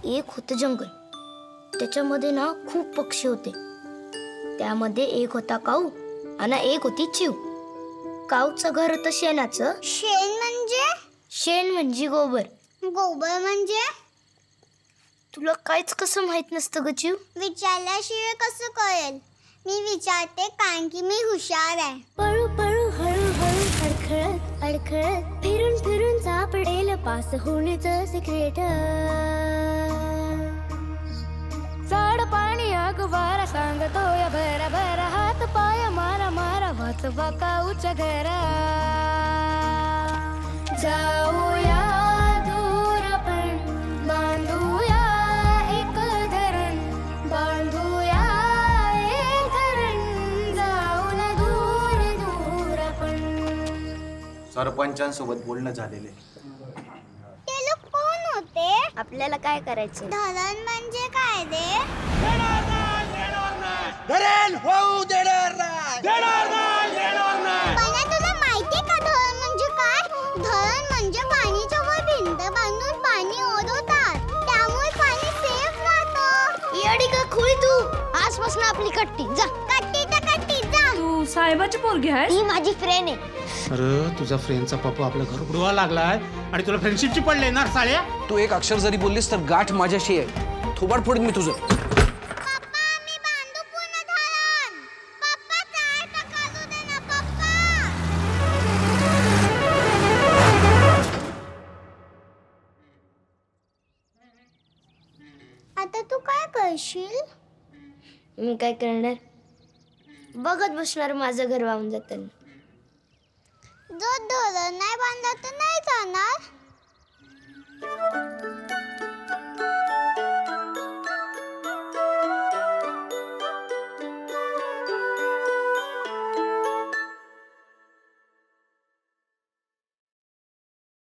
एक होतं जंगल. त्याच्यामध्ये ना खूप पक्षी होते. त्यामध्ये एक होता काऊ आणि एक होती चिव. काऊचं घर होतं शेणाचं. शेण म्हणजे गोबर. गोबर म्हणजे? तुला काहीच कसं माहित नसतं ग चिव? विचारल्याशिवाय कसं कळेल? मी विचारते कारण की मी हुशार आहे. पळू पळू हळू हळू अडखळत अडखळत फिरून फिरून सापडेल पास होण्याचं सिक्रेट. झाड पाणी अगवारा सांगतोय भरा भरा हात पाय मारा मारा वाचवा काऊच्या घरा. जाऊया दूर आपण बांधूया एक धरण बांधूया एक धरण जाऊन दूर दूर आपण. सरपंचांसोबत बोलणं झालेले. ते लोक कोण होते? आपल्याला काय करायचं? धरण म्हणजे काय रे? धरण होऊ देणार नाही. पण तुला माहिती का धरण म्हणजे काय? धरण म्हणजे पाणीच्या वर भिंत बांधून पाणी ओढवतात. त्यामुळे पाणी सेफ राहतं. येडी का खुळी तू? आजपासून आपली कट्टी. जा कट्टी तर कट्टी जा. तू साहेबाची पोरगी आहेस? ही माझी फ्रेंड आहे. अरे तुझा फ्रेंडचा पप्पा आपलं घर बुडवा लागलाय आणि तुला फ्रेंडशिपची पण लेणार साळ्या. तू एक अक्षर जरी बोललीस तर गाठ माझ्याशी आहे. थोबाड फोडीन मी तुझं. पप्पा मी बांधू पूर्ण धरण. पप्पा चाय पकालू दे ना पप्पा. आता तू काय करशील? मी काय करणार? बघत बसणार माझं घर वाहून जाताना. जर धरण नाही बांधलं तर नाही जाणार.